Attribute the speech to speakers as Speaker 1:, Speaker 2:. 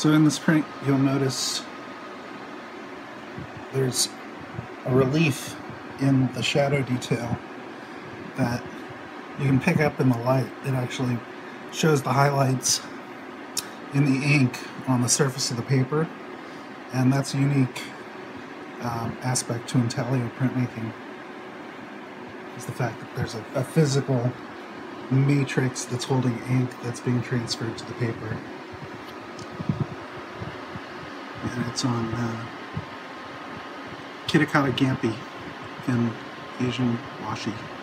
Speaker 1: So in this print, you'll notice there's a relief in the shadow detail that you can pick up in the light. It actually shows the highlights in the ink on the surface of the paper, and that's a unique aspect to Intaglio printmaking, is the fact that there's a physical matrix that's holding ink that's being transferred to the paper. And it's on Kitakata Gampi in Asian washi.